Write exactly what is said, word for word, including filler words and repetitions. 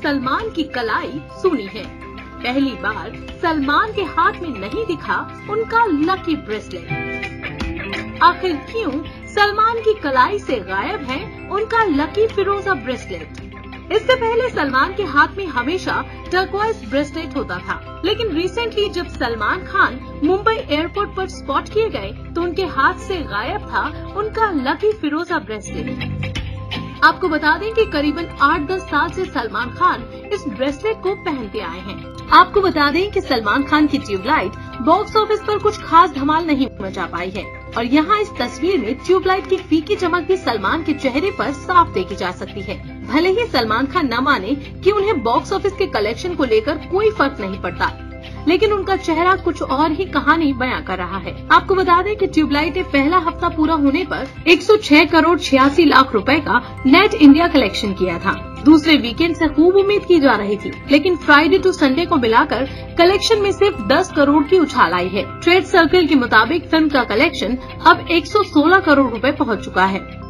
सलमान की कलाई सुनी है। पहली बार सलमान के हाथ में नहीं दिखा उनका लकी ब्रेसलेट। आखिर क्यों सलमान की कलाई से गायब है उनका लकी फिरोजा ब्रेसलेट? इससे पहले सलमान के हाथ में हमेशा टर्क्वाइज ब्रेसलेट होता था, लेकिन रिसेंटली जब सलमान खान मुंबई एयरपोर्ट पर स्पॉट किए गए तो उनके हाथ से गायब था उनका लकी फिरोजा ब्रेसलेट। आपको बता दें कि करीबन आठ दस साल से सलमान खान इस ब्रेसलेट को पहनते आए हैं। आपको बता दें कि सलमान खान की ट्यूबलाइट बॉक्स ऑफिस पर कुछ खास धमाल नहीं मचा पाई है और यहाँ इस तस्वीर में ट्यूबलाइट की फीकी चमक भी सलमान के चेहरे पर साफ देखी जा सकती है। भले ही सलमान खान न माने कि उन्हें बॉक्स ऑफिस के कलेक्शन को लेकर कोई फर्क नहीं पड़ता, लेकिन उनका चेहरा कुछ और ही कहानी बयां कर रहा है। आपको बता दें कि ट्यूबलाइट ने पहला हफ्ता पूरा होने पर एक सौ छह करोड़ छियासी लाख रुपए का नेट इंडिया कलेक्शन किया था। दूसरे वीकेंड से खूब उम्मीद की जा रही थी, लेकिन फ्राइडे टू संडे को मिलाकर कलेक्शन में सिर्फ दस करोड़ की उछाल आई है। ट्रेड सर्कल के मुताबिक फिल्म का कलेक्शन अब एक सौ सोलह करोड़ रुपए पहुंच चुका है।